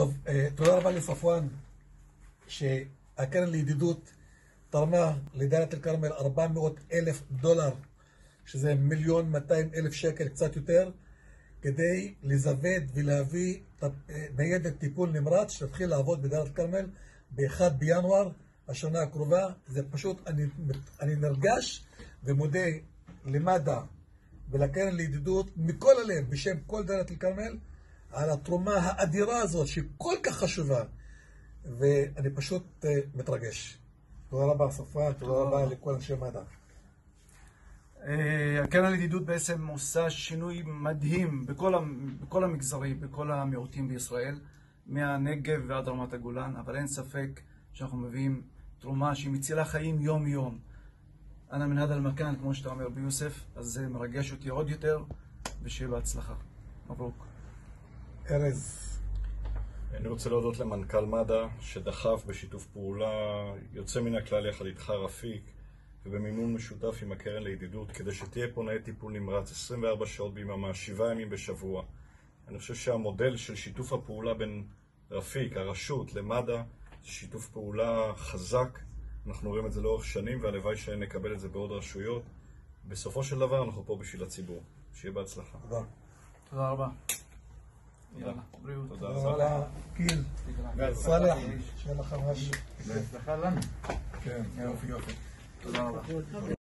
טוב, תודה רבה לספואן, שהקרן לידידות תרמה לדאלית אל כרמל $400,000, שזה 1,200,000 שקל, קצת יותר, כדי לזווד ולהביא ניידת טיפול נמרץ שתתחיל לעבוד בדאלית אל כרמל ב-1 בינואר השנה הקרובה. זה פשוט, אני נרגש ומודה למד"א ולקרן לידידות מכל הלב, בשם כל דאלית אל כרמל, על התרומה האדירה הזאת שכל כך חשובה, ואני פשוט מתרגש. תודה רבה ספואן, תודה רבה לכל אנשי מד"א. הקרן לידידות בעצם עושה שינוי מדהים בכל המגזרים, בכל המיעוטים בישראל, מהנגב ועד רמת הגולן, אבל אין ספק שאנחנו מביאים תרומה שהיא מצילה חיים יום יום. אנה מן הדא אל-מכאן, כמו שאתה אומר ביוסף, אז זה מרגש אותי עוד יותר, ושיהיה בהצלחה. מברוק. ארז. אני רוצה להודות למנכ"ל מד"א שדחף בשיתוף פעולה יוצא מן הכלל יחד איתך רפיק, ובמימון משותף עם הקרן לידידות, כדי שתהיה פה ניידת טיפול נמרץ 24 שעות ביממה, 7 ימים בשבוע. אני חושב שהמודל של שיתוף הפעולה בין רפיק, הרשות, למד"א, זה שיתוף פעולה חזק. אנחנו רואים את זה לאורך שנים, והלוואי שנקבל את זה בעוד רשויות. בסופו של דבר אנחנו פה בשביל הציבור. שיהיה בהצלחה. תודה. תודה רבה. יאללה, בריאות. תודה רבה. גיל. סלח. שיהיה לך משהו. בהצלחה לנו. כן, יופי. תודה רבה.